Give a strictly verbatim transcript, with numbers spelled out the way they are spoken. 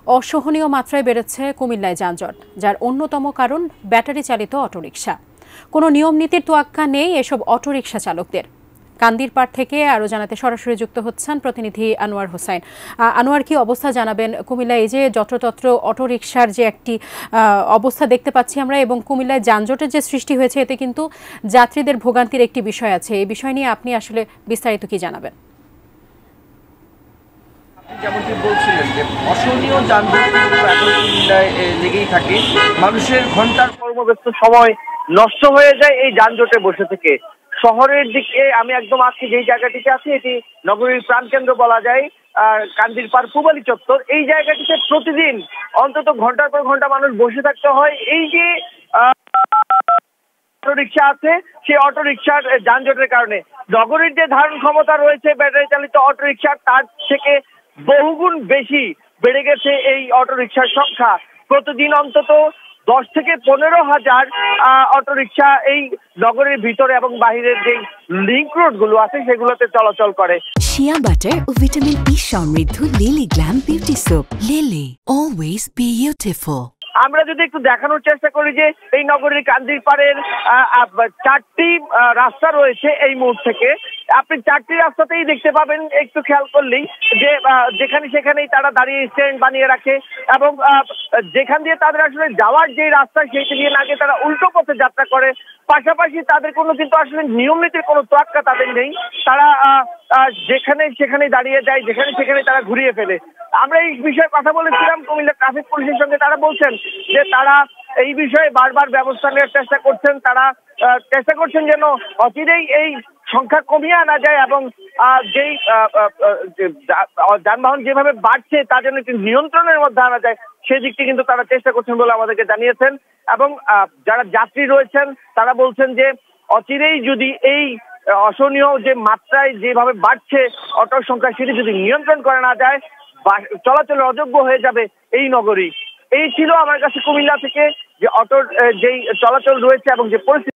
অসহনীয় মাত্রায় বেড়েছে কুমিল্লায় যানজট, যার অন্যতম কারণ ব্যাটারি চালিত অটোরিকশা। কোনো নিয়ম নীতির তোয়াক্কা নেই এসব অটোরিকশা চালকদের। কান্দিরপাড় থেকে আরও জানাতে সরাসরি যুক্ত হচ্ছেন প্রতিনিধি আনোয়ার হোসাইন। আনোয়ার, কি অবস্থা জানাবেন? কুমিল্লায় এই যে যত্রতত্র অটোরিকশার যে একটি অবস্থা দেখতে পাচ্ছি আমরা, এবং কুমিল্লায় যানজটের যে সৃষ্টি হয়েছে, এতে কিন্তু যাত্রীদের ভোগান্তির একটি বিষয় আছে। এই বিষয় নিয়ে আপনি আসলে বিস্তারিত কি জানাবেন? যেমনটি বলছিলেন যে অসহনীয় যানজট এখন কুমিল্লায় লেগেই থাকে। মানুষের ঘন্টার কর্মব্যস্ত সময় নষ্ট হয়ে যায় এই যানজটে বসে থেকে। শহরের দিকে আমি একদম আজকে যেই জায়গাটিতে আছি, এটি নগরীর প্রাণকেন্দ্র বলা যায়, কান্দিরপাড় পূবালী চত্বর। এই জায়গাটিতে প্রতিদিন অন্তত ঘন্টার পর ঘন্টা মানুষ বসে থাকতে হয়। এই যে অটোরিকশা আছে, সেই অটোরিকশার যানজটের কারণে নগরীর যে ধারণ ক্ষমতা রয়েছে ব্যাটারি চালিত অটোরিকশার, তার থেকে বহুগুণ বেশি বেড়ে গেছে এই অটোরিকশার সংখ্যা। প্রতিদিন অন্তত দশ থেকে পনেরো হাজার অটোরিকশা এই নগরের ভিতরে এবং বাহিরের যে লিংক রোড গুলো আছে সেগুলোতে চলাচল করে। শিয়া বাটার ও ভিটামিন ই সমৃদ্ধ Lily glam beauty soap. Lily, always beautiful. আমরা যদি একটু দেখানোর চেষ্টা করি যে এই নগরীর কান্দিরপাড়ের চারটি রাস্তা রয়েছে এই মোড় থেকে। আপনি চারটি রাস্তাতেই দেখতে পাবেন, একটু খেয়াল করলেই, যে যেখানে সেখানেই তারা দাঁড়িয়ে স্ট্যান্ড বানিয়ে রাখে, এবং যেখান দিয়ে তাদের আসলে যাওয়ার যে রাস্তা সেইটি দিয়ে না গিয়ে তারা উল্টো পথে যাত্রা করে। পাশাপাশি তাদের কোনো কিন্তু আসলে নিয়ম নীতির কোনো তোয়াক্কা তাদের নেই। তারা যেখানে সেখানে দাঁড়িয়ে যায়, যেখানে সেখানে তারা ঘুরিয়ে ফেলে। আমরা এই বিষয়ে কথা বলেছিলাম কুমিল্লা ট্রাফিক পুলিশের সঙ্গে। তারা বলছেন যে তারা এই বিষয়ে বারবার ব্যবস্থা নেওয়ার চেষ্টা করছেন। তারা চেষ্টা করছেন যেন অচিরেই এই সংখ্যা কমিয়ে আনা যায়, এবং যেই যানবাহন যেভাবে বাড়ছে তা যেন একটি নিয়ন্ত্রণের মধ্যে আনা যায়, সেই দিকটি কিন্তু তারা চেষ্টা করছেন বলে আমাদেরকে জানিয়েছেন। এবং যারা যাত্রী রয়েছেন তারা বলছেন যে অচিরেই যদি এই অসহনীয় যে মাত্রায় যেভাবে বাড়ছে অটোর সংখ্যা, সেটি যদি নিয়ন্ত্রণ করা না যায়, চলাচলের অযোগ্য হয়ে যাবে এই নগরী। এই ছিল আমার কাছে কুমিল্লা থেকে যে অটোর যেই চলাচল রয়েছে এবং যে পরিস্থিতি